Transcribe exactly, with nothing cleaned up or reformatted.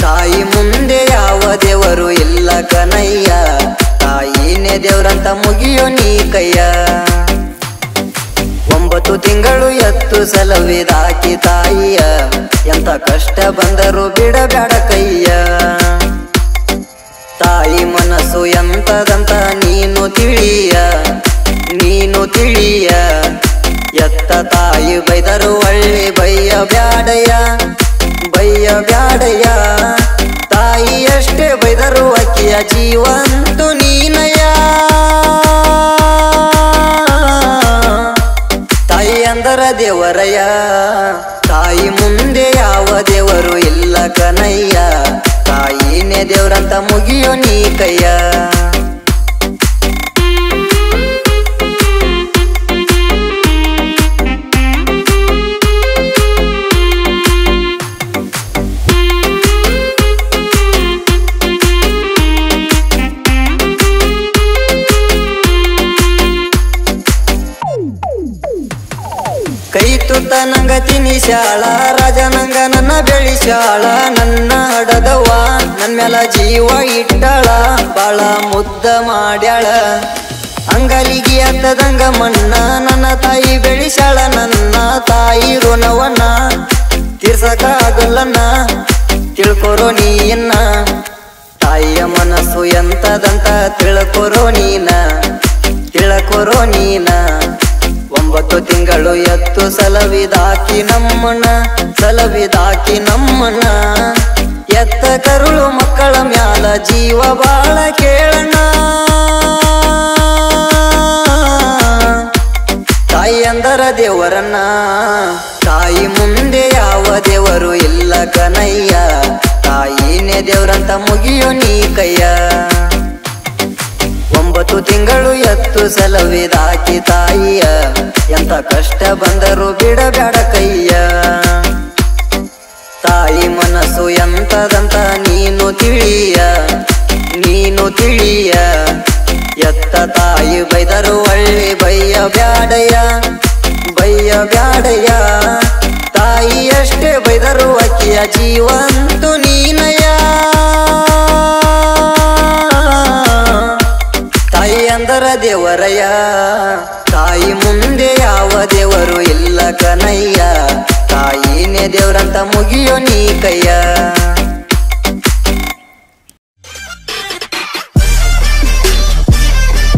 ತಾಯಿ ಮುಂದೆ ಯಾವ ದೇವರು ಇಲ್ಲ ಕನಯ್ಯ, ತಾಯಿನೇ ದೇವ್ರಂತ ಮುಗಿಯೋ ನೀ ಕೈಯ. ಒಂಬತ್ತು ತಿಂಗಳು ಎತ್ತು ಸಲವಿದಾಕಿ ತಾಯಿಯ, ಎಂತ ಕಷ್ಟ ಬಂದರೂ ಬಿಡಬೇಡ ಕೈಯ. ತಾಯಿ ಮನಸ್ಸು ಎಂತದಂತ ನೀನು ತಿಳಿಯ, ನೀನು ತಿಳಿಯ. ಎತ್ತ ತಾಯಿ ಬೈದರು ಒಳ್ಳೆ ಬಯ್ಯ ಬ್ಯಾಡಯ್ಯ, ಬಯ್ಯ ಬ್ಯಾಡಯ್ಯ. ತಾಯಿ ಎಷ್ಟೇ ಬೈದರು ಅಕ್ಕಿಯ ಜೀವಂತು ನೀನಯ್ಯ. ತಾಯಿ ಅಂದರ ದೇವರಯ್ಯ, ತಾಯಿ ಮುಂದೆ ಯಾವ ದೇವರು ಇಲ್ಲ ಕನಯ್ಯ, ತಾಯಿನೇ ದೇವ್ರಂತ ಮುಗಿಯೋ ನೀ ಕೈಯ. ಕೈ ತುತ್ತ ನಂಗ ತಿನಿಶಾಳ, ರಾಜ ನಂಗ ನನ್ನ ಬೆಳಿಶಾಳ. ನನ್ನ ಹಡದವ್ವ ನನ್ ಮ್ಯಾಲ ಜೀವ ಇಟ್ಟಾಳ, ಬಾಳ ಮುದ್ದ ಮಾಡ್ಯಾಳ. ಅಂಗಲಿಗೆ ಹತ್ತದಂಗ ಮಣ್ಣ ನನ್ನ ತಾಯಿ ಬೆಳಿಶಾಳ. ನನ್ನ ತಾಯಿ ಋಣವನ್ನ ತೀರ್ಸಕಾಗಲ್ಲನ್ನ, ತಿಳ್ಕೊರೋ ನೀನ್ನ. ತಾಯಿಯ ಮನಸ್ಸು ಎಂತದಂತ ತಿಳ್ಕೊರೋ ನೀನ, ತಿಳ್ಕೊರೋ ನೀನ. ಒಂಬತ್ತು ತಿಂಗಳು ಎತ್ತು ಸಲವಿದಾಕಿ ನಮ್ಮನ, ಸಲವಿದಾಕಿ ನಮ್ಮನ. ಎತ್ತ ಕರುಳು ಮಕ್ಕಳ ಮ್ಯಾಲ ಜೀವ ಬಾಳ ಕೇಳಣ. ತಾಯಿ ಅಂದರ ದೇವರನ್ನ, ತಾಯಿ ಮುಂದೆ ಯಾವ ದೇವರು ಇಲ್ಲ ಕನಯ್ಯ, ತಾಯಿನೇ ದೇವ್ರಂತ ಮುಗಿಯೋ ನೀ ಕೈಯ. ಒಂಬತ್ತು ತಿಂಗಳು ಎತ್ತು ಸಲವಿದಾಕಿ ತಾಯಿಯ, ಎಂತ ಕಷ್ಟ ಬಂದರೂ ಬಿಡಬೇಡ ಕೈಯ. ತಾಯಿ ಮನಸ್ಸು ಎಂತದಂತ ನೀನು ತಿಳಿಯ, ನೀನು ತಿಳಿಯ. ಎತ್ತ ತಾಯಿ ಬೈದರು ಒಳ್ಳೆ ಬಯ್ಯ ಬ್ಯಾಡಯ್ಯ, ಬಯ್ಯ ಬ್ಯಾಡಯ್ಯ. ತಾಯಿ ಎಷ್ಟೇ ಬೈದರು ಅಕ್ಕಿಯ ಜೀವಂತು ನೀನಯ್ಯ. ತಾಯಿ ಅಂದರ ದೇವರಯ್ಯ, ತಾಯಿ ಮುಂದೆ ಯಾವ ದೇವರು ಇಲ್ಲ ಕನಯ್ಯ, ತಾಯಿನೇ ದೇವ್ರಂತ ಮುಗಿಯೋ ನೀ ಕೈಯ.